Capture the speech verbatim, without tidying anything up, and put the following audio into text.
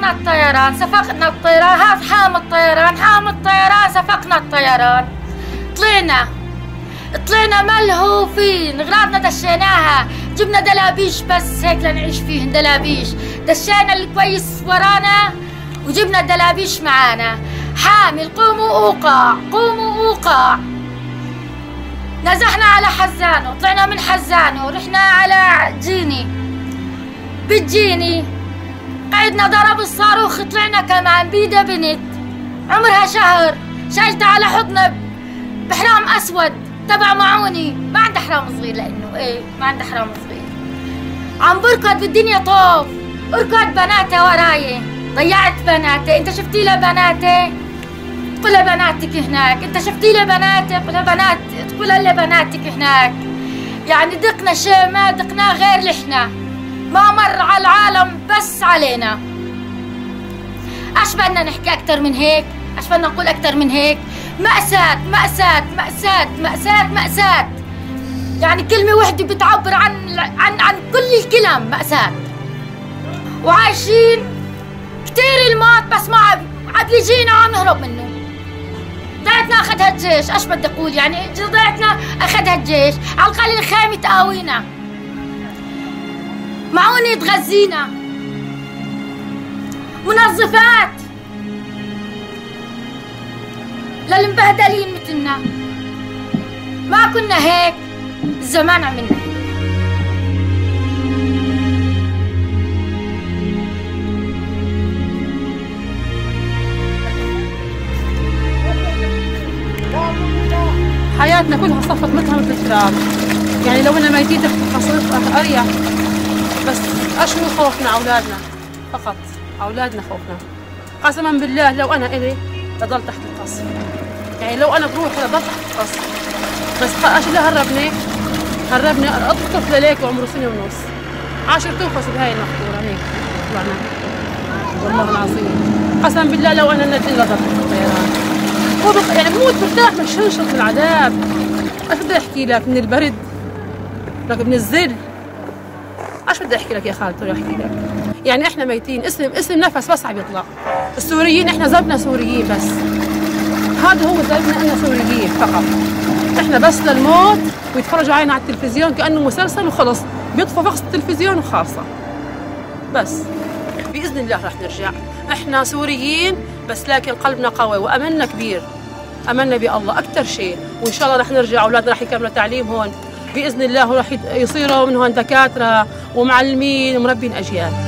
صفقنا الطيران، صفقنا الطيران، هذا حامي الطيران، حامي الطيران، صفقنا الطيران. طلعنا طلعنا ملهوفين، اغراضنا دشيناها، جبنا دلابيش بس هيك لنعيش فيهن، دلابيش دشينا الكويس ورانا وجبنا دلابيش معانا. حامل قوموا اوقع، قوموا اوقع. نزحنا على حزانه، طلعنا من حزانه رحنا على جيني، بالجيني قعدنا ضرب الصاروخ، طلعنا كمان بيدا بنت عمرها شهر شايلتها على حضنها بحرام اسود تبع معوني، ما عندها حرام صغير لانه ايه ما عندها حرام صغير. عم بركض بالدنيا طوف، اركض بناتها وراي، ضيعت بناتي. انت شفتي لها بناتي؟ قولها بناتك هناك. انت شفتي لها بناتي؟ قولها بنات، قولها لبناتك هناك. يعني دقنا شيء ما دقناه غير لحنا، ما مر على العالم بس علينا. ايش بدنا نحكي اكثر من هيك؟ ايش بدنا نقول اكثر من هيك؟ مأساة مأساة مأساة مأساة مأساة. يعني كلمة وحدة بتعبر عن عن عن كل الكلام، مأساة. وعايشين كثير الموت بس ما عاد يجينا عم نهرب منه. ضيعتنا اخذها الجيش، ايش بدي اقول يعني؟ ضيعتنا اخذها الجيش، على القليل الخيمة تقاوينا، معوني تغذينا، منظفات للمبهدلين مثلنا. ما كنا هيك زمان عملنا. حياتنا كلها صفت مثلها مثل التراب، يعني لو انا ميتين تحت القصر اريح، بس اشو خوفنا اولادنا، فقط اولادنا خوفنا. قسما بالله لو انا الي لضل تحت القصر، يعني لو انا بروحي لضل تحت القصر، بس اشو اللي هربني؟ هربني الطفل ليك وعمره سنه ونص، عاشر تنفس بهاي المقطوره هيك طلعنا. والله العظيم قسما بالله لو انا ندي لضل تحت الطيران. يعني بموت مرتاح من شنشط من العذاب. ايش بدي احكي لك؟ من البرد لك، من الذل. ايش بدي احكي لك يا خالتي؟ احكي لك يعني احنا ميتين، اسم اسم نفس بس عم يطلع. السوريين احنا ذنبنا سوريين بس، هذا هو ذنبنا انا سوريين فقط. احنا بس للموت ويتفرجوا علينا على التلفزيون كانه مسلسل وخلص، بيطفوا فقط التلفزيون وخالصه. بس باذن الله رح نرجع، احنا سوريين بس لكن قلبنا قوي واملنا كبير، املنا بالله اكثر شيء، وان شاء الله رح نرجع. اولادنا رح يكملوا تعليم هون باذن الله، ورح يصيروا من هون دكاتره ومعلمين ومربين اجيال.